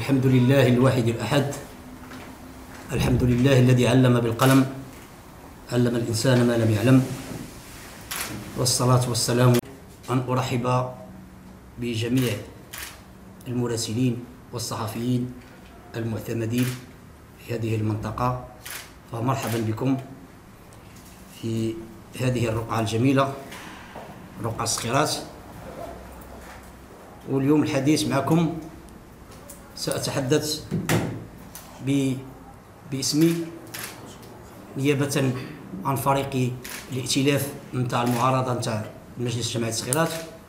الحمد لله الواحد الأحد. الحمد لله الذي علم بالقلم، علم الإنسان ما لم يعلم. والصلاة والسلام أن أرحب بجميع المراسلين والصحفيين المعتمدين في هذه المنطقة، فمرحبا بكم في هذه الرقعة الجميلة، رقعة الصخيرات. واليوم الحديث معكم سأتحدث باسمي نيابة عن فريق الائتلاف نتاع المعارضة نتاع مجلس جمعية الصخيرات،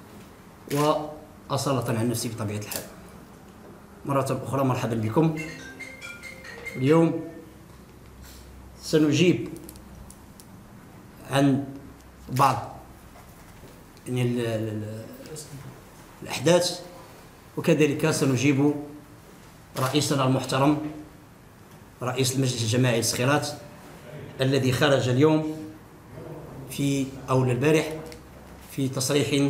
وأصالة عن نفسي بطبيعة الحال. مرة أخرى مرحبا بكم. اليوم سنجيب عن بعض الأحداث، وكذلك سنجيب رئيسنا المحترم رئيس المجلس الجماعي للصخيرات الذي خرج اليوم أو البارح في تصريح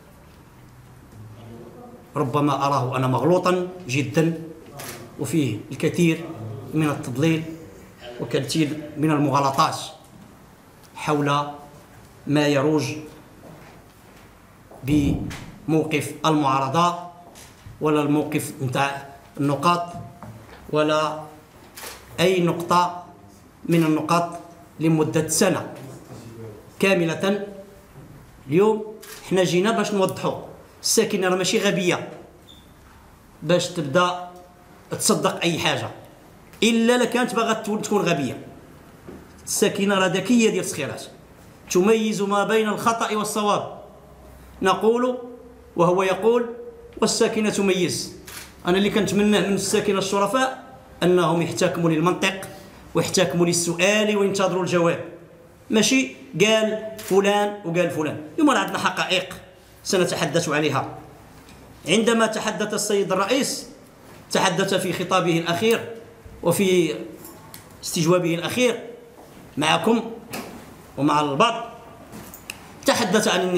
ربما أراه أنا مغلوطا جدا، وفيه الكثير من التضليل وكثير من المغالطات حول ما يروج بموقف المعارضة، ولا الموقف نتاع النقاط، ولا أي نقطة من النقاط لمدة سنة كاملة. اليوم حنا جينا باش نوضحوا الساكنة راه ماشي غبية باش تبدا تصدق أي حاجة إلا لكانت باغا تكون غبية. الساكنة راه ذكية ديال الصخيرات، تميز ما بين الخطأ والصواب. نقول وهو يقول والساكنة تميز. أنا اللي كنتمناه من الساكنة الشرفاء أنهم يحتكموا للمنطق ويحتكموا للسؤال وينتظروا الجواب، ماشي قال فلان وقال فلان. اليوم راه عندنا حقائق سنتحدث عليها. عندما تحدث السيد الرئيس، تحدث في خطابه الأخير وفي استجوابه الأخير معكم ومع البعض، تحدث عن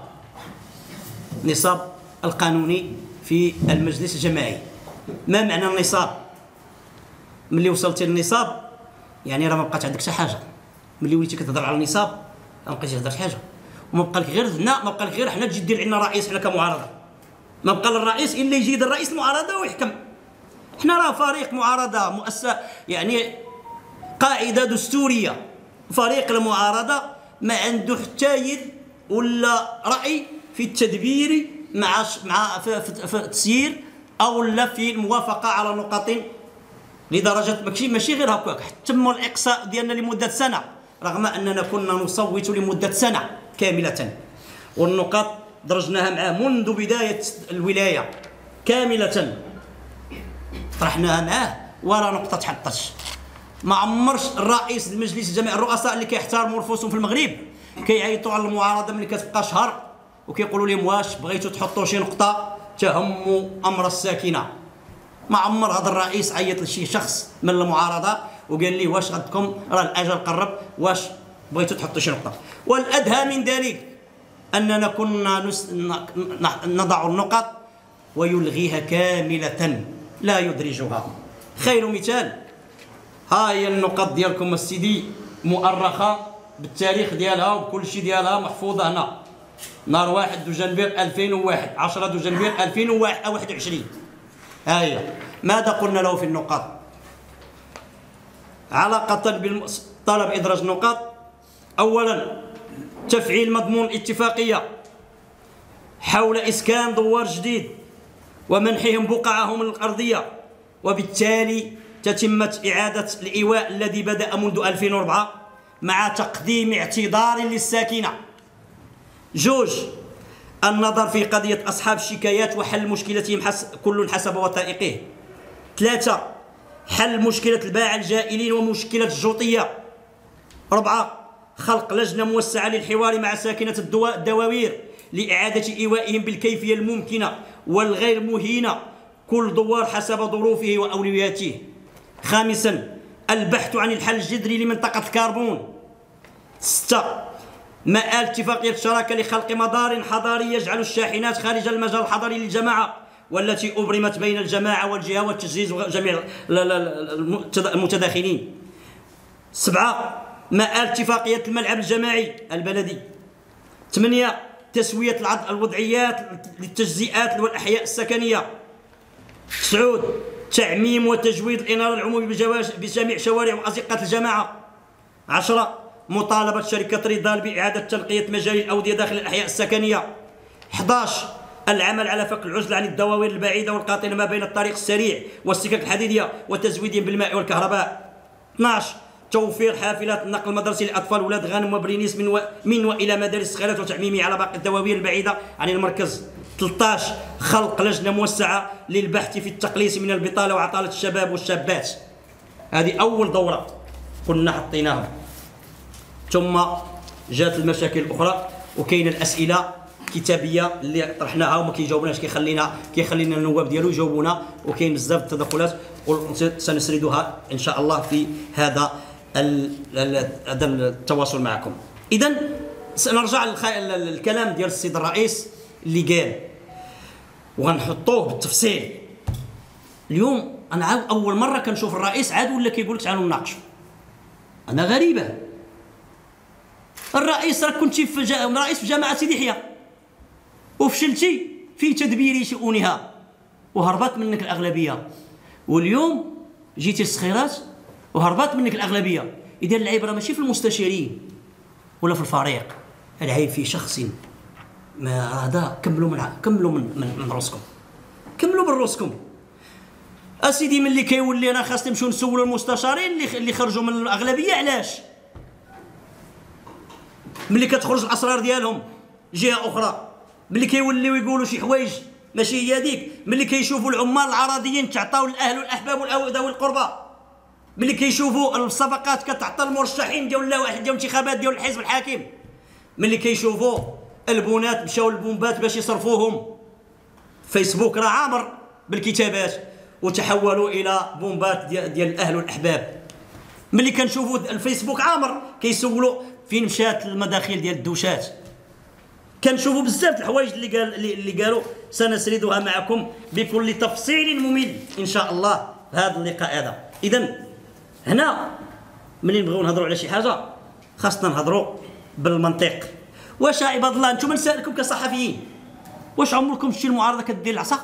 النصاب القانوني في المجلس الجماعي. ما معنى النصاب؟ ملي وصلتي للنصاب يعني راه ما بقات عندك حتى حاجه. ملي وليتي كتهضر على النصاب ما بقيتيش تهضر شي حاجه، وما بقى لك غير هنا، ما بقى لك غير حنا تجي دير عندنا رئيس حنا كمعارضه. ما بقى للرئيس الا يجي يدير رئيس المعارضه ويحكم. حنا راه فريق معارضه مؤسسه، يعني قاعده دستوريه. فريق المعارضه ما عنده حتى يد ولا راي في التدبير مع في التسيير او لا في الموافقه على نقاط لدرجه ماشي غير هكاك. تم الاقصاء ديالنا لمده سنه رغم اننا كنا نصوت لمده سنه كامله، والنقاط درجناها معاه منذ بدايه الولايه كامله، طرحناها معاه ولا نقطه تحطش. ما عمرش الرئيس المجلس الجماعي، الرؤساء اللي كيحترموا نفوسهم في المغرب كيعيطوا على المعارضه ملي كتبقى شهر وكيقولوا لهم واش بغيتوا تحطوا شي نقطه تهم امر الساكنه. ما عمر هذا الرئيس عيط لشي شخص من المعارضه وقال لي واش غدكم راه الاجل قرب، واش بغيتوا تحطوا شي نقطه. والادهى من ذلك اننا كنا نضع النقط ويلغيها كامله لا يدرجها. خير مثال ها هي النقط ديالكم السيدي مؤرخه بالتاريخ ديالها وبكل شيء ديالها محفوظه هنا. نهار 1 دجنبر 2001، 10 دجنبر 2021. ها هي. ماذا قلنا له في النقاط؟ علاقة بطلب إدراج النقاط، أولا تفعيل مضمون الاتفاقية حول إسكان دوار جديد ومنحهم بقعهم الأرضية، وبالتالي تتمة إعادة الإيواء الذي بدأ منذ 2004 مع تقديم اعتذار للساكنة. جوج، النظر في قضية أصحاب الشكايات وحل مشكلتهم كل حسب وثائقه. 3، حل مشكلة الباعة الجائلين ومشكلة الجوطية. 4، خلق لجنة موسعة للحوار مع ساكنة الدواوير لإعادة إيوائهم بالكيفية الممكنة والغير مهينة كل دوار حسب ظروفه وأولوياته. 5، البحث عن الحل الجذري لمنطقة الكربون. 6، مآل اتفاقية الشراكة لخلق مدار حضاري يجعل الشاحنات خارج المجال الحضري للجماعة والتي أبرمت بين الجماعة والجهة والتجهيز وجميع المتداخلين. 7 مآل اتفاقية الملعب الجماعي البلدي. 8 تسوية الوضعيات للتجزئات والأحياء السكنية. 9 تعميم وتجويد الإنارة العمومي بجميع شوارع وأزقة الجماعة. 10 مطالبة شركة ريدال بإعادة تنقية مجاري الأودية داخل الأحياء السكنية. 11 العمل على فك العزل عن الدواوين البعيدة والقاطنة ما بين الطريق السريع والسكك الحديدية وتزويدهم بالماء والكهرباء. 12 توفير حافلات النقل المدرسي للأطفال ولاد غانم وبرينيس من وإلى مدارس الصغيرات وتعميمه على باقي الدواوين البعيدة عن المركز. 13 خلق لجنة موسعة للبحث في التقليص من البطالة وعطالة الشباب والشابات. هذه أول دورة كنا حطيناها. ثم جات المشاكل الأخرى وكاين الأسئلة كتابية اللي طرحناها وما كيجاوبناش، كيخلينا النواب ديالو يجاوبونا، وكاين بزاف التدخلات سنسردها إن شاء الله في هذا التواصل معكم. إذن سنرجع للكلام ديال السيد الرئيس اللي قال وغنحطوه بالتفصيل. اليوم أنا أول مرة كنشوف الرئيس عاد ولا كيقول لك تعالوا نناقشوا. أنا غريبة. الرئيس راك كنتي رئيس في جامعة سيدي يحيى وفشلتي في تدبير شؤونها وهربت منك الأغلبية، واليوم جيتي الصخيرات وهربت منك الأغلبية. إذا العبرة ماشي في المستشارين ولا في الفريق، العيب في شخص. ما هذا كملوا من راسكم، كملوا من راسكم. اسيدي ملي كيولي راه خاص نمشيو نسولوا المستشارين اللي خرجوا من الأغلبية علاش. ملي كتخرج الأسرار ديالهم جهة أخرى، ملي كيوليو يقولوا شي حوايج ماشي هي هذيك، ملي كيشوفوا العمال العراضيين تعطاو للأهل والأحباب وذوي القربى، ملي كيشوفوا الصفقات كتعطى المرشحين ديال الانتخابات ديال الحزب الحاكم، ملي كيشوفوا البنات مشاو للبومبات باش يصرفوهم. فيسبوك راه عامر بالكتابات وتحولوا الى بومبات ديال الاهل والاحباب. ملي كنشوفوا الفيسبوك عامر كيسولوا فين مشات المداخيل ديال الدوشات. كنشوفوا بزاف الحوايج اللي قالوا سنسردها معكم بكل تفصيل ممل ان شاء الله في هذا اللقاء هذا. اذا هنا ملي نبغيو نهضروا على شي حاجه خاصنا نهضروا بالمنطق. واش عباد الله انتم نسالكم كصحفيين، واش عمركم شتي المعارضه كدير العصا؟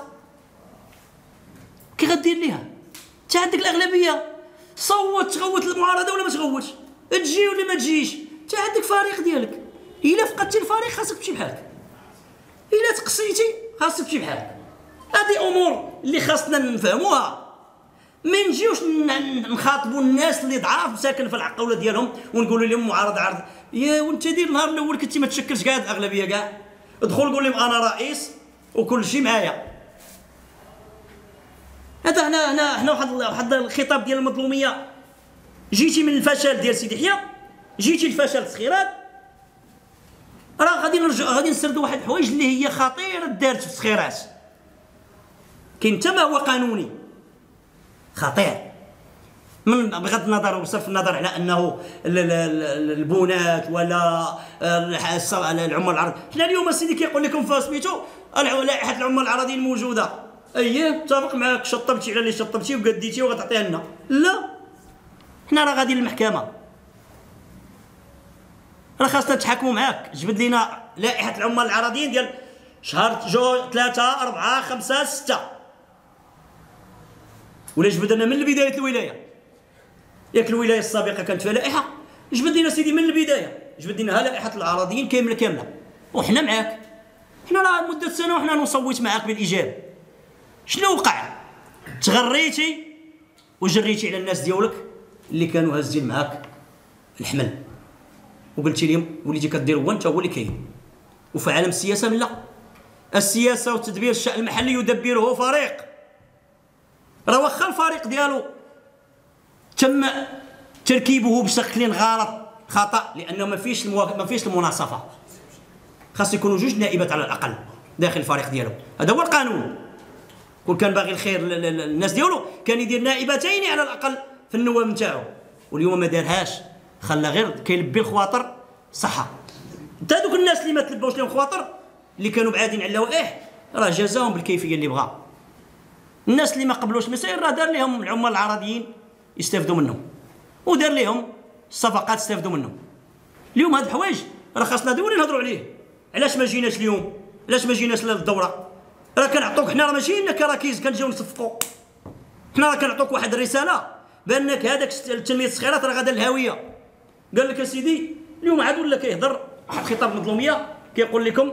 كي غدير ليها؟ انت عندك الاغلبيه، صوت تغوت المعارضه ولا ما تغوتش، تجي ولا ما تجيش، انت عندك فريق ديالك. الا فقدتي الفريق خاصك تمشي بحالك، الا تقصيتي خاصك تمشي بحالك. هذه امور اللي خاصنا نفهموها. ما نجيوش نخاطبوا الناس اللي ضعاف ساكن في العقوله ديالهم ونقولوا لهم معارضه عرض. يا وانت دير النهار الاول كنتي ما تشكلش كاع الاغلبيه كاع، ادخل قول لهم انا رئيس وكل شيء معايا. هذا هنا واحد الخطاب ديال المظلوميه. جيتي من الفشل ديال سيدي يحيى، جيتي الفشل الصخيرات، راه غادي نسردوا واحد الحوايج اللي هي خطيره دارت في الصخيرات. كاين حتى ما هو قانوني خطير، من بغض النظر وبصرف النظر على انه البنات ولا العمال العرض. حنا اليوم سيدي كيقول لكم في سميتو لائحه العمال العرضيين موجوده، اييه متفق معاك، شطبتي على اللي شطبتي وقديتي وغتعطيها لنا. لا، حنا راه غادي للمحكمه، راه خاصنا نتحاكموا معاك. جبد لنا لائحه العمال العرضيين ديال شهر 3 4 5 6، ولا جبد لنا من بدايه الولايه. ياك الولايه السابقه كانت فيها لائحه، جبد لنا سيدي من البدايه، جبد لنا لائحه العراضيين كامله وحنا معاك. حنا راه مده سنه وحنا نصوت معاك بالايجاب. شنو وقع؟ تغريتي وجريتي على الناس ديالك اللي كانوا هازين معاك الحمل، وقلتي لهم وليتي كدير هو انت هو اللي كاين. وفي عالم السياسه لا، السياسه وتدبير الشأن المحلي يدبره فريق. راه واخا الفريق ديالو تم تركيبه بشكل خطأ لانه ما فيش المناصفه. خاص يكونوا 2 نائبات على الاقل داخل الفريق ديالو، هذا هو القانون. كون كان باغي الخير للناس ديالو كان يدير نائبتين على الاقل في النواب نتاعو، واليوم ما دارهاش، خلى غير كيلبي الخواطر. صح، حتى دوك الناس اللي ما تلباوش لهم خواطر اللي كانوا بعادين على اللوائح راه جازاهم بالكيفيه اللي بغا. الناس اللي ما قبلوش المسائل راه دار لهم العمال العرضيين يستافدوا منهم، ودار لهم الصفقات يستافدوا منهم. اليوم هاد الحوايج راه خاصنا دوري نهضروا عليه. علاش ما جيناش اليوم؟ علاش ما جيناش للدوره؟ راه كنعطوك حنا، راه ماشي انك كراكيز كنجيو نصفقوا، حنا راه كنعطوك واحد الرساله بانك هذاك تنميه الصخيرات راه غادا للهاويه. قال لك اسيدي اليوم عاد ولا كيهضر واحد خطاب المظلوميه كيقول لكم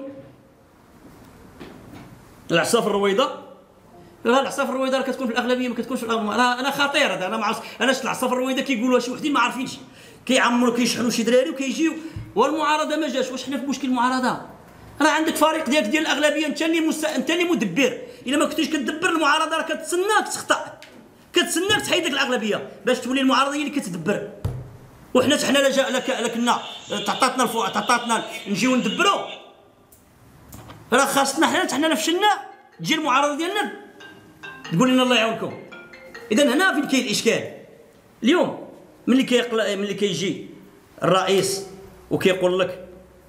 العصا في الرويضه. لا العصا في الرويضه راه كتكون في الاغلبيه، ما كتكونش في الاغلبيه. انا خطير هذا، انا ما عرفتش. انا شفت العصا في الرويضه كيقولوها شي وحدين ما عارفينش، كيعمروا كيشحنوا شي دراري وكيجيو، والمعارضه ما جاش. واش حنا في مشكل المعارضه؟ راه عندك فريق ديال الاغلبيه، انت اللي مدبر. الا ما كنتيش كتدبر المعارضه راه كتسناك تخطا، كتسناك تحيد ديك الاغلبيه باش تولي المعارضه هي اللي كتدبر. وحنا حنا لا كنا تعطاتنا نجيو ندبروا، راه خاصنا حنا فشلنا تجي المعارضه ديالنا تقول لنا الله يعاونكم. اذا هنا فين كاين الاشكال. اليوم ملي كيجي الرئيس وكيقول لك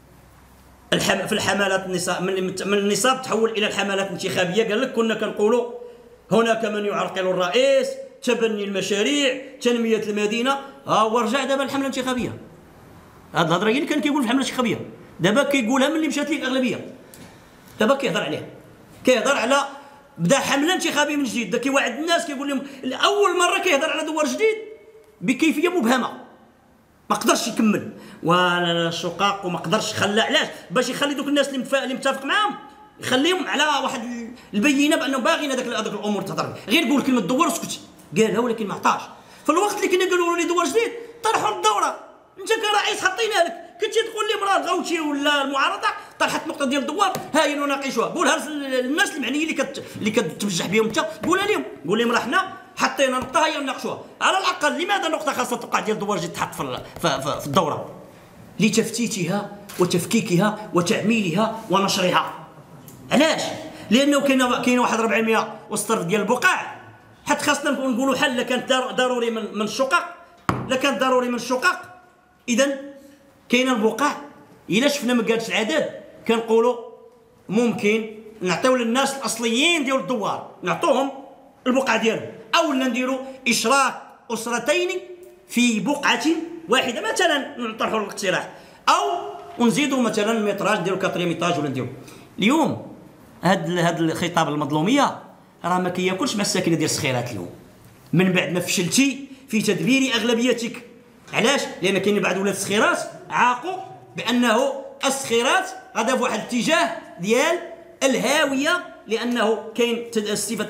في الحملات النصاب، من النصاب تحول الى الحملات الانتخابيه. قال لك كنا كنقولوا هناك من يعرقل الرئيس، تبني المشاريع، تنميه المدينه. ها هو رجع دابا الحمله الانتخابيه. هاد الهضره هي اللي كان كيقول في الحمله الانتخابيه، دابا كيقولها ملي مشات ليه الاغلبيه. دابا كيهضر عليها، كيهضر على بدا حمله انتخابيه من جديد. كيوعد الناس كيقول لهم اول مره كيهضر على دوار جديد بكيفيه مبهمه، ما قدرش يكمل ولا الشقاق، وما قدرش خلى. علاش؟ باش يخلي دوك الناس اللي متفق معاهم يخليهم على واحد البينه بانهم باغيين هذاك الامور تهضر. غير قول كلمه دوار وسكت، قالها ولكن ما عطاش. في الوقت اللي كنا قالوا لي دوار جديد طرحوا الدوره، انت كرئيس حطينا لك، كنتي تقول لي مراه الغوتي ولا المعارضه طرحت نقطه ديال الدوار، هاي نناقشوها. قولها للناس المعنيين اللي كتوجه بهم انت، قولها لهم، قول لهم راه حنا حطينا نقطه هي نناقشوها. على الاقل لماذا نقطه خاصه توقع ديال الدوار جديد تحط في الدوره؟ لتفتيتها وتفكيكها وتعميلها ونشرها. علاش؟ لانه كاين واحد 400 وسط ديال البقاع، حتى خاصنا نقولوا حل. كانت ضروري من الشقق، لا كانت ضروري من الشقق، اذا كاين البقاع. الا شفنا ما قالش العدد كنقولوا ممكن نعطيو للناس الاصليين ديال الدوار، نعطوهم البقعه ديالهم، او نديروا اشراك اسرتين في بقعه واحده مثلا، نطرحوا الاقتراح، او ونزيدوا مثلا المتراج نديروا 4 ميتاج ولا نديروا. اليوم هاد الخطاب المظلوميه راه ما كياكلش مع الساكنه ديال الصخيرات. اليوم من بعد ما فشلتي في تدبير اغلبيتك. علاش؟ لان كاين بعض ولاد الصخيرات عاقوا بانه الصخيرات غادا في واحد الاتجاه ديال الهاويه، لانه كاين استفاده.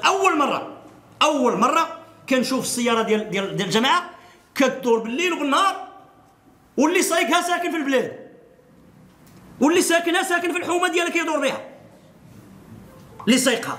اول مره كنشوف السياره ديال الجماعه كتدور بالليل وبالنهار، واللي سايقها ساكن في البلاد، واللي ساكنها ساكن في الحومه ديالها كيدور بها اللي سايقها.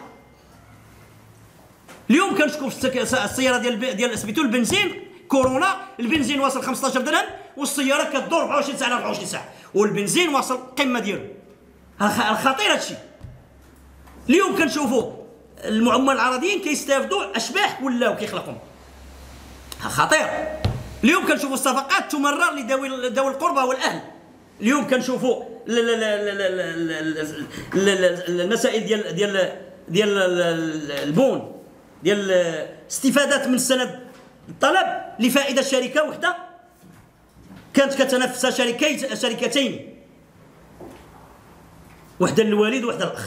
اليوم كنشوف السياره ديال سميتو البنزين كورونا، البنزين واصل 15 درهم والسياره كدور 24 ساعه على 24 ساعه، والبنزين واصل القمه ديالو. خطير هادشي. اليوم كنشوفوا العمال العرضيين كيستافدوا اشباح ولاو كيخلقهم، خطير. اليوم كنشوفوا الصفقات تمرر لذوي القربى والاهل. اليوم كنشوفوا المسائل ديال البون، ديال استفادات من سند الطلب لفائده شركه وحده كانت كتنافس شركتين، وحده للوالد وحده للاخ.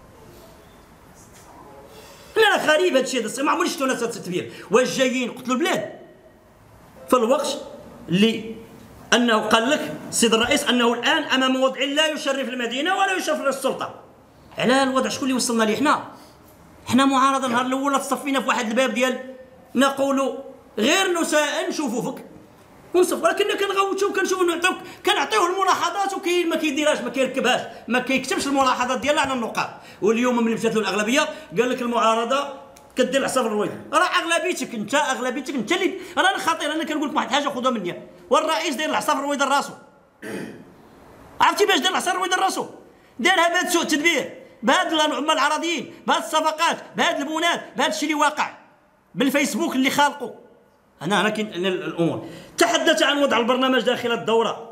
لا غريب هادشي هذا، ما عمرني شفتو ناس هاد التدبير. واش جايين قتلوا البلاد في الوقت اللي انه قال لك السيد الرئيس انه الان امام وضع لا يشرف المدينه ولا يشرف السلطه. على الوضع شكون اللي وصلنا ليه؟ حنا معارضه. النهار الاول تصفينا في واحد الباب ديال نقولوا غير نساء نشوفوا فيك ونصف، ولكننا كنغوتوا وكنشوفوا كنعطيوه الملاحظات، وكاين ما كيديرهاش، ما كيركبهاش، ما كيكتبش الملاحظات ديالها على النقاط. واليوم ملي مشات له الاغلبيه قال لك المعارضه كدير العصا في الرويضه. راه اغلبيتك انت اللي انا خطير. انا كنقول لك واحد الحاجه خذها مني، والرئيس داير العصا في الرويضه لراسو. عرفتي باش دار العصا في الرويضه لراسو؟ دارها بهذا سوء التدبير، بهاد العمال العرضيين، بهاد الصفقات، بهاد البنات، بهاد الشيء اللي واقع بالفيسبوك اللي خالقوا. هنا كاين الامور. تحدث عن وضع البرنامج داخل الدوره.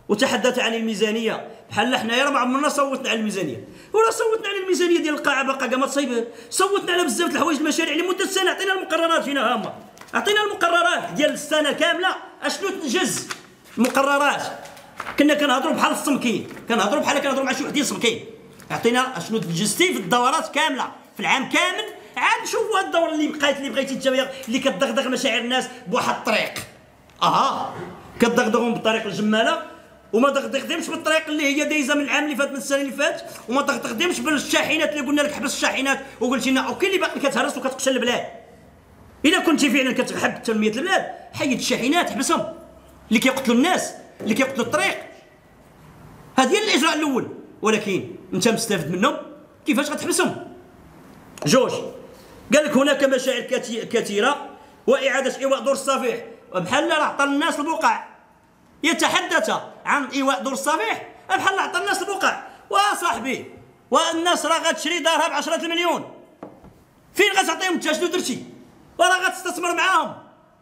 وتحدث عن الميزانيه بحال حنايا راه ما عمرنا صوتنا على الميزانيه، ولا صوتنا على الميزانيه ديال القاعه باقا كاع ما تصايب، صوتنا على بزاف د الحوايج المشاريع لمده سنه، عطينا المقررات فينا هما، عطينا المقررات ديال السنه كامله اشنو تنجز المقررات. كنا كنهضروا بحال السمكين، كنهضروا بحال كنهضروا مع شي وحدين سمكين، عطينا اشنو تنجزتي في الدورات كامله في العام كامل، عاد نشوفوا هاد الدوره اللي بقات اللي بغيتي انت اللي كتدغدغ مشاعر الناس بواحد الطريق. كتدغدغهم بالطريق الجماله، وما دغدغتهمش بالطريق اللي هي دايزه من العام اللي فات من السنه اللي فات، وما دغدغتهمش بالشاحنات اللي قلنا لك حبس الشاحنات وقلتي لنا اوكي اللي باقي كتهرس وكتقتل البلاد. اذا كنتي فعلا كتحب تنميه البلاد حيد الشاحنات حبسهم اللي كيقتلوا الناس اللي كيقتلوا الطريق. هذا هي الاجراء الاول، ولكن انت مستفد منهم كيفاش غتحبسهم؟ جوج، قال لك هناك مشاعر كثيره واعاده ايواء دور الصفيح، بحال راه عطى الناس البقع، يتحدث عن ايواء دور الصفيح بحال عطى الناس البقع. وصاحبي والناس راه غتشري دارها ب10 المليون، فين غتعطيهم انت؟ شنو درتي؟ وراه غتستثمر معاهم،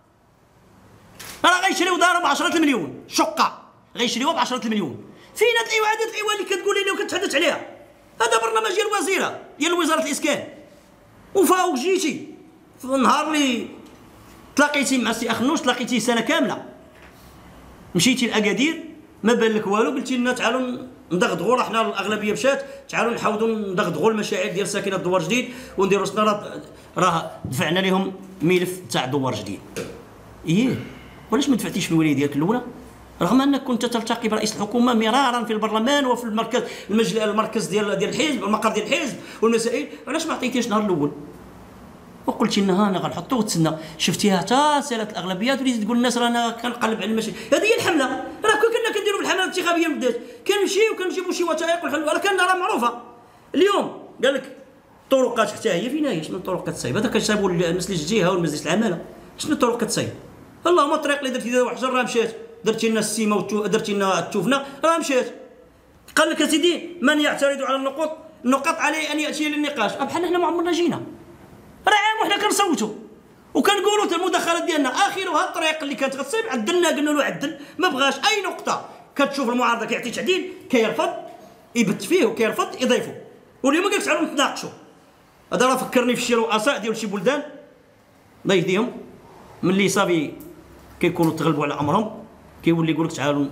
راه غيشريو دارهم ب10 المليون شقه، غيشريوها ب10 المليون. فين هاد الايواء؟ هاد الايواء اللي كتقولي لي وكتحدث عليها، هذا برنامج ديال الوزيره ديال وزاره الاسكان، وفاوق جيتي في النهار اللي تلاقيتي مع السي اخنوش تلاقيتي سنه كامله، مشيتي لاكادير ما بان لك والو، قلتي لنا تعالوا ندغدغوا، راه حنا الاغلبيه مشات، تعالوا نحاولوا ندغدغوا المشاعر ديال ساكنه دوار جديد ونديروا سنا، راه دفعنا لهم ملف تاع دوار جديد. وعلاش ما دفعتيش في الولايه ديالك الاولى؟ رغم انك كنت تلتقي برئيس الحكومه مرارا في البرلمان وفي المركز المركز ديال الحزب، المقر ديال الحزب والمسائل، علاش ما عطيتيش النهار الاول؟ وقلتي لنا انا غنحطو وتسنى، شفتيها حتى سالت الاغلبيات وليتي تقول للناس رانا كنقلب على المشاكل. هذه هي الحمله، راه كنا كنديروا في الحمله الانتخابيه من بدات، كنمشيو كنجيبوا شي وثائق والحلول، راه كان راه معروفه. اليوم قال لك الطرقات حتى هي فينا هي، شنو الطرق كتصايب؟ هذا كنشابوا المجلس الجهه والمجلس العماله، شنو الطرق كتصايب؟ اللهم الطريق اللي درتي ديال واحد الشهر راه مشات، درتي لنا السيمه درتي لنا التوفنه راه مشات. قال لك اسيدي من يعترض على النقاط عليه ان ياتي للنقاش، بحال حنا ما عمرنا جينا، راه عام وحنا كنصوتوا وكنقولوا المداخلات ديالنا اخرها الطريق اللي كانت غتصيب عدلنا، قلنا له عدل، ما بغاش اي نقطه كتشوف المعارضه كيعطي تعديل كيرفض يبت فيه وكيرفض يضيفه. واليوم قال لك تعالوا نتناقشوا. هذا راه فكرني في شي رؤساء ديال شي بلدان الله يهديهم، ملي صافي كيكونوا تغلبوا على امرهم كيولي يقول لك تعالوا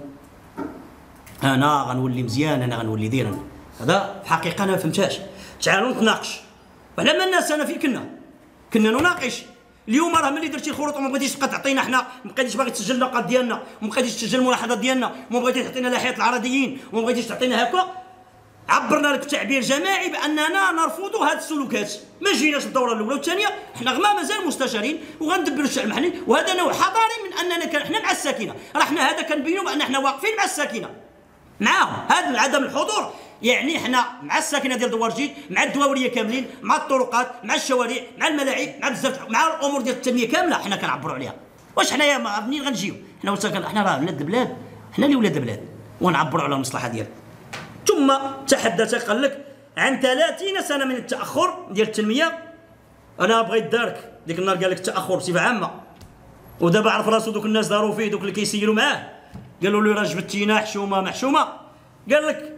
انا غنولي مزيان، انا غنولي دير انا. هذا في الحقيقه انا ما فهمتهاش. تعالوا نتناقش، وعلى ما الناس انا فين كنا نناقش. اليوم راه ملي درتي الخروط وما بغيتيش تبقى تعطينا حنا، ما بقيتيش باغي تسجل النقاط ديالنا، وما بقيتيش تسجل الملاحظات ديالنا، وما بغيتيش تعطينا لائحه العرضيين، وما بغيتيش تعطينا هكا، عبرنا لك بتعبير جماعي باننا نرفض هذه السلوكات. ما جيناش الدوره الاولى والثانيه، حنا غما مازال مستشارين وغندبروا الشعب المحلي، وهذا نوع حضاري من اننا حنا مع الساكنه، راه حنا هذا كنبينوا بان حنا واقفين مع الساكنه معاهم. هذا عدم الحضور يعني حنا مع الساكنه ديال دوار جديد، مع الدواوريه كاملين، مع الطرقات، مع الشوارع، مع الملاعب، مع بزاف، مع الامور ديال التنميه كامله حنا كنعبروا عليها. واش حنايا منين غنجيو؟ حنا راه ولاد البلاد، حنا اللي ولاد البلاد ونعبروا على المصلحه ديالنا. ثم تحدث قال لك عن 30 سنه من التاخر ديال التنميه. انا بغيت دارك ديك النهار قال لك التاخر بصفه عامه، ودابا عرف راسو دوك الناس داروا فيه، دوك اللي كيسيروا معاه قالوا له راه جبتينا حشومه محشومه. قال لك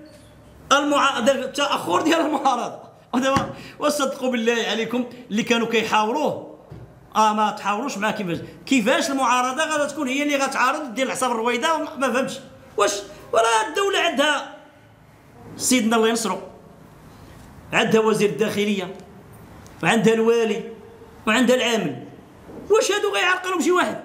التاخر ديال المعارضه، ودابا وصدقوا بالله عليكم اللي كانوا كيحاوروه ما تحاوروش معاه. كيفاش المعارضه غادي تكون هي اللي غتعارض دير العصابه الرويضه؟ ما فهمتش واش. وراه الدوله عندها سيدنا الله ينصرو، عندها وزير الداخليه وعندها الوالي وعندها العامل، واش هادو غيعرقلهم شي واحد؟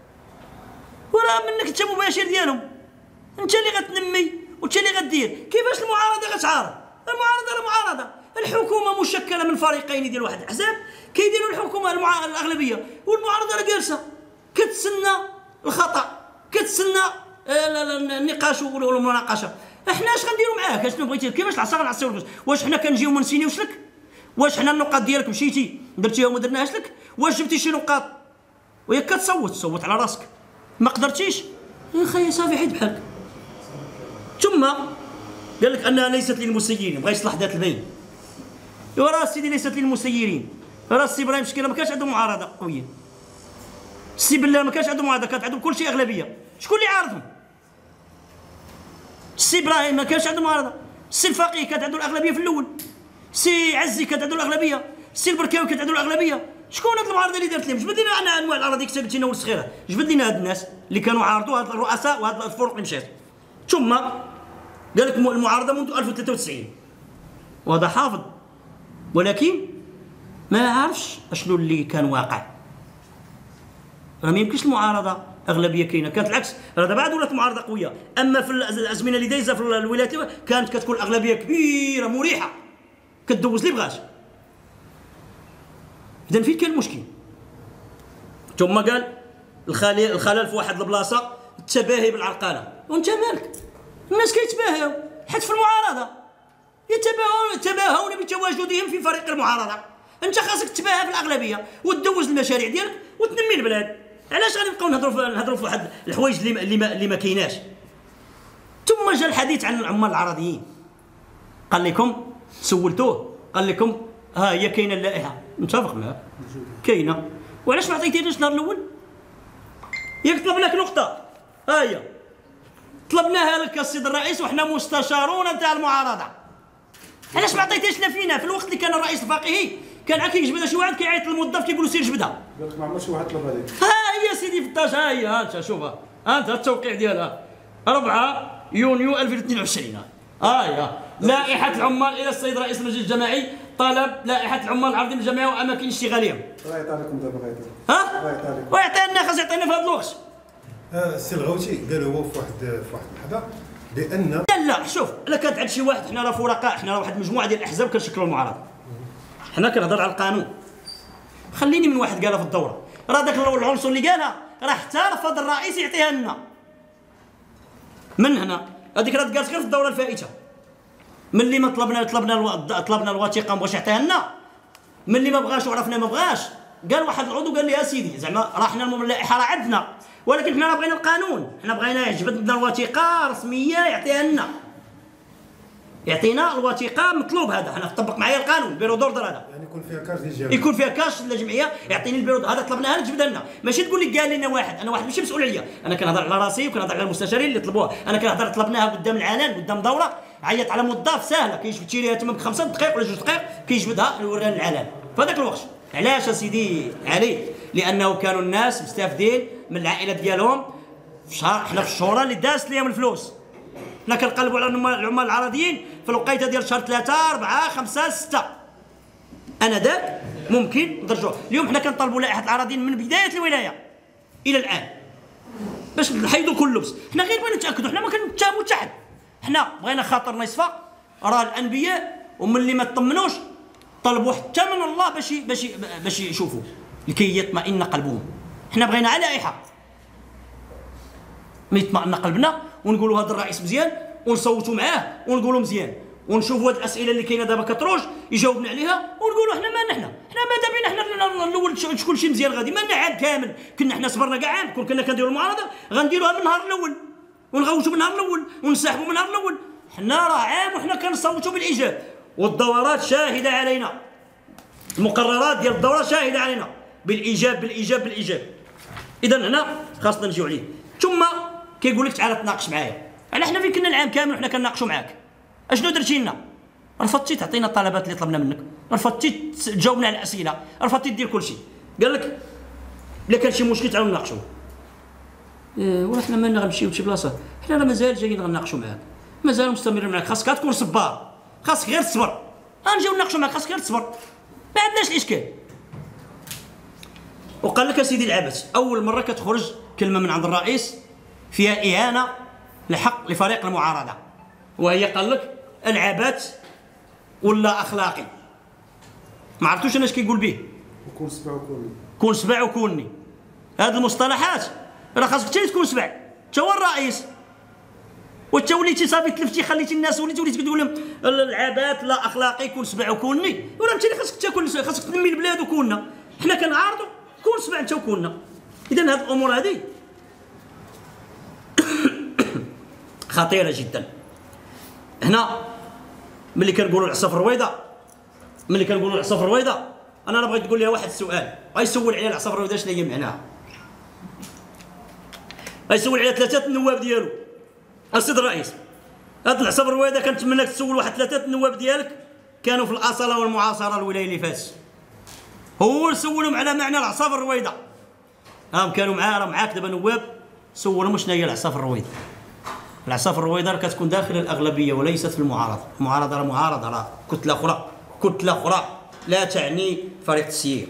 وراه منك انت مباشر ديالهم، انت اللي غتنمي وانت اللي غدير. كيفاش المعارضه غتعارض؟ المعارضه راه معارضه، الحكومه مشكله من فريقين ديال واحد الاحزاب كيديروا الحكومه الاغلبيه، والمعارضه راه جالسه كتسنى الخطا، كتسنى النقاش والمناقشه. احنا اش غنديروا معاك؟ شنو بغيتي؟ كيفاش العصا غنعصيو لك؟ واش حنا كنجيو ما نسينيوش لك؟ واش حنا النقاط ديالك مشيتي درتيها وما درناهاش لك؟ واش جبتي شي نقاط وياك كتصوت على راسك ما قدرتيش؟ يا خاي صافي حيد بحالك. ثم قال لك انها ليست للمسيرين، بغا يصلح ذات البين. وراه سيدي ليست للمسيرين، راه السي ابراهيم شكيله ما كانش عنده معارضه قويه، السي بالله ما كانش عنده معارضه، كانت عنده كل شيء اغلبيه. شكون اللي عارضهم؟ السي ابراهيم ما كانش عنده معارضه، السي الفقيه كانت عنده الاغلبيه في الاول، السي عزي كانت عنده الاغلبيه، السي البركاوي كانت عنده الاغلبيه. شكون هاد المعارضه اللي دارت لهم؟ جبد لنا انا انواع الاراضي كنت قلتي لنا صغيره، جبد لنا هاد الناس اللي كانوا عارضوا هاد الرؤساء وهاد الفروق اللي مشات. ثم قال لك المعارضه منذ 1093 وهذا حافظ، ولكن ما عارفش اشنو اللي كان واقع. راه ما يمكنش المعارضه اغلبيه كاينه، كانت العكس، راه دابا عاد ولات المعارضه قويه، اما في الازمنه اللي دايزه في الولايات كانت كتكون الاغلبيه كبيره مريحه كتدوز اللي بغات. اذا فين كاين المشكل؟ ثم قال الخلل في واحد البلاصه التباهي بالعرقله، وانت مالك؟ الناس كيتباهوا حتى في المعارضه، يتباهون بتواجدهم في فريق المعارضه. انت خاصك تتباهى في الاغلبيه وتدوز المشاريع ديالك وتنمي البلاد. علاش غادي نبقاو نهضروا في واحد الحوايج اللي ما كايناش؟ ثم جا الحديث عن العمال العرضيين، قال لكم سولتوه قال لكم ها هي كاينه اللائحه، متفق معاه كاينه، وعلاش ما عطيتيناش النهار الاول؟ ياك طلب لك نقطه، ها هي طلبناها لك السيد الرئيس وحنا مستشارون نتاع المعارضه، علاش ما عطيتيش لنا فينا في الوقت اللي كان الرئيس الفقيهي كان عا كيجبدها شي واحد كيعيط للموظف كيقول له سير جبدها. قال لك ما عمر شي واحد طلب هذيك. ها هي سيدي فتاش، ها هي انت شوفها، انت التوقيع ديالها 4 يونيو 2022. ها هي لائحه العمال الى السيد رئيس المجلس الجماعي، طلب لائحه العمال العرضيين للجمعيه واماكن اشتغالهم. راه يعطي لكم دابا غير ها؟ راه يعطي لكم. ويعطينا خاص يعطينا في هذا الوقت. السي الغوثي قال هو في واحد اللحظه بان لا شوف، الا كانت عند شي واحد، حنا راه فرقاء، حنا راه واحد المجموعه ديال الاحزاب كنشكلوا المعارضه، حنا كنهضر على القانون. خليني من واحد قالها في الدوره، راه داك العنصر اللي قالها راه حتى رفض الرئيس يعطيها لنا. من هنا هذيك راه قالت غير في الدوره الفائته، ملي ما طلبنا الوثيقه ما بغاش يعطيها لنا، ملي ما بغاش وعرفنا ما بغاش، قال واحد العضو قال لي يا سيدي زعما راه حنا اللائحه راه عندنا، ولكن حنا راه بغينا القانون، حنا بغينا يجبد لنا الوثيقه رسميه يعطيها لنا، يعطينا الوثيقه مطلوب هذا، حنا نطبق معايا القانون بيرو دوردر هذا، يعني يكون فيها كاش ديال الجمعيه، يكون فيها كاش للجمعيه، يعطيني البيرو هذا طلبناها لك جبدها لنا، ماشي تقول لي قال لنا واحد، انا واحد ماشي مسؤول عليا، انا كنهضر على راسي وكنهضر على المستشارين اللي طلبوها، انا كنهضر طلبناها قدام العلن قدام دوره، عيط على موظف سهله كيجبد شي ليها تما ب 5 دقائق ولا 2 دقائق كيجبدها يوريها للعلن في هذاك الوقت. علاش سيدي علي؟ لانه كانوا الناس مستافدين من العائله ديالهم، حنا في الشهور اللي دازت ليهم الفلوس، حنا كنقلبوا على العمال العرضيين في الوقيته ديال شهر 3 4 5 6، انا داك ممكن ندرجوه. اليوم حنا كنطالبوا لائحه العرضيين من بدايه الولايه الى الان باش نحيدوا كل لبس، حنا غير بغينا نتاكدوا، حنا ما كنتهموا حتى حد، حنا بغينا خاطرنا يصفى، راه الانبياء وملي ما تطمنوش طلبوا حتى من الله باش يشوفوا لكي يطمئن قلبهم. حنا بغينا على لائحه ما يطمئن قلبنا ونقولوا هذا الرئيس مزيان ونصوتوا معاه ونقولوا مزيان، ونشوفوا هذه الاسئله اللي كاينه دابا كتروج يجاوبنا عليها ونقولوا حنا مالنا، حنا ماذا بينا حنا الاول شكون شي مزيان غادي مالنا عام كامل، كنا حنا صبرنا كاع عام، كنا كنديروا المعارضه غنديروها من النهار الاول ونغوتوا من النهار الاول ونسحبوا من النهار الاول، حنا راه عام وحنا كنصوتوا بالايجاب، والدورات شاهده علينا، المقررات ديال الدوره شاهده علينا بالايجاب بالايجاب بالايجاب. اذا هنا خاصنا نجيو عليه. ثم كيقول لك تعال تناقش معايا، على حنا فين كنا العام كامل وحنا كنناقشوا معاك، اشنو درتي لنا؟ رفضتي تعطينا الطلبات اللي طلبنا منك، رفضتي تجاوبنا على الاسئله، رفضتي دير كل شيء، قال لك الا كان شي مشكل تعالوا نناقشوه. وحنا مالنا غنمشيو لشي بلاصه، حنا راه مازال جايين غنناقشوا معاك، مازال مستمرين معاك، خاصك تكون صبار، خاصك غير تصبر، غنجيو نناقشوا معاك، خاصك غير تصبر، ما عندناش الاشكال. وقال لك سيدي العبث، اول مره كتخرج كلمه من عند الرئيس فيها اهانه لحق لفريق المعارضه، وهي قال لك العبث ولا اخلاقي، ما عرفتوش انا اش كيقول به، كون سبع وكوني، كون سبع وكوني، هاد المصطلحات راه خاصك انت تكون سبع، انت هو الرئيس، وانت وليتي صافي تلفتي خليتي الناس وليتي تقول لهم العبث لا اخلاقي كون سبع وكوني، ولا انت اللي خاصك تكون، خاصك تنمي البلاد وكوننا، حنا كنعارضوا كون سبع انت وكوننا. اذا هاد الامور هذه خطيره جدا. هنا ملي كنقولوا العصا في الرويضه، انا بغيت تقول لي واحد السؤال، غيسول عليا العصا في الرويضه شنو هي معناها، غيسول عليا 3 النواب ديالو السيد الرئيس، هاد العصا الرويضه كنتمناك تسول واحد 3 النواب ديالك كانوا في الاصاله والمعاصره الولايه اللي فاتت، هو سولهم على معنى العصا الرويضه. كانوا معاه، راه معاك دابا نواب، سولهم شنو هي العصا الرويضه. العصا الرويضه راه كتكون داخل الاغلبيه وليست في المعارضه، المعارضه راه معارضه، راه كتله اخرى، كتله اخرى لا تعني فريق التسيير.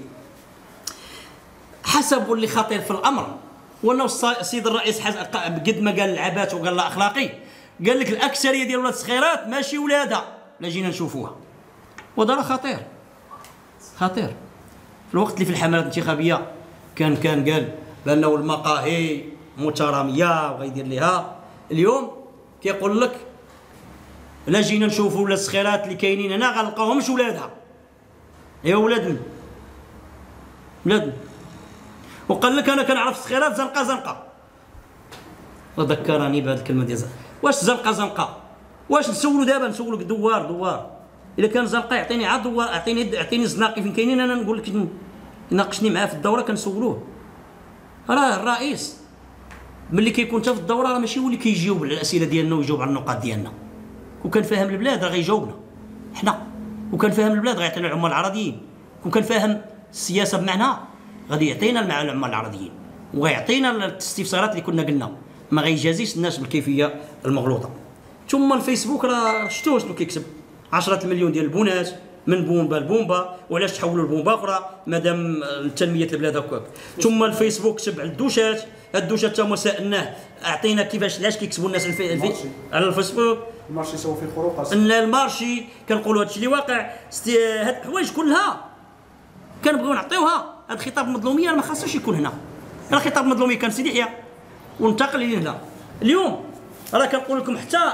حسب اللي خطير في الامر وانه السيد الرئيس قد ما قال العبات وقال لا اخلاقي، قال لك الاكثريه ديال ولاد الصغيرات ماشي ولادها لا جينا نشوفوها، وهذا راه خطير خطير. في الوقت اللي في الحملات الانتخابيه كان قال بانه المقاهي متراميه وغيدير ليها، اليوم كيقول لك لا جينا نشوفوا ولاد الصغيرات اللي كاينين هنا غنلقاوهمش ولادها. ايوا ولاد من وقال لك انا كنعرف الصغيرات زنقه. وذكرني بهذه الكلمه ديال واش زنقه واش نسولوا دابا، نسولك دوار الا كان زنقه يعطيني عاد دوار، اعطيني الزناقي فين كاينين، انا نقول لك ناقشني معاه في الدوره كنسولوه. راه الرئيس ملي كيكون حتى في الدوره راه ماشي هو اللي كيجاوب على الاسئله ديالنا ويجاوب على النقاط ديالنا، وكان فاهم البلاد راه غيجاوبنا حنا، وكان فاهم البلاد غيعطينا العمال العرضيين، وكان فاهم السياسه بمعنى غادي يعطينا العمال العرضيين وغيعطينا الاستفسارات اللي كنا قلنا، ما غيجازيش الناس بالكيفيه المغلوطه. ثم الفيسبوك راه شفتوا شنو كيكسب، 10 المليون ديال البنات من بومبا لبومبا، وعلاش تحولوا لبومبا اخرى مادام تنميه البلاد هكاك. ثم الفيسبوك كسب على الدوشات، الدوشات تا هما سالناه اعطينا كيفاش علاش كيكسبوا الناس على الفيسبوك. المارشي يسوي فيه خروق ان المارشي كنقولوا هادشي اللي واقع، هاد الحوايج كلها كنبغيو نعطيوها. هاد الخطاب المظلوميه ما خاصوش يكون هنا، راه خطاب المظلوميه كان سيدي يحيى وانتقل لهنا. اليوم راه كنقول لكم حتى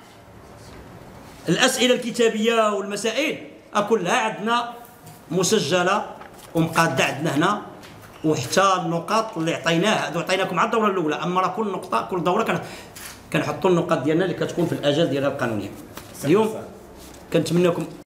الاسئله الكتابيه والمسائل كلها عندنا مسجله ومقاده عندنا هنا، وحتى النقاط اللي عطيناكم على الدوره الاولى. اما راه كل نقطه كل دوره كنحطوا النقاط ديالنا اللي كتكون في الاجال ديالها القانونيه. اليوم كنتمنىكم